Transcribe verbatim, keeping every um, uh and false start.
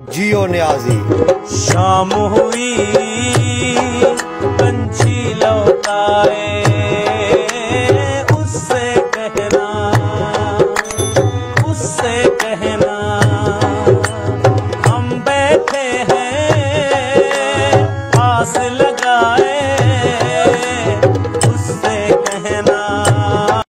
जियो न्याजी। शाम हुई पंछी लौटाए, उससे कहना उससे कहना हम बैठे हैं आस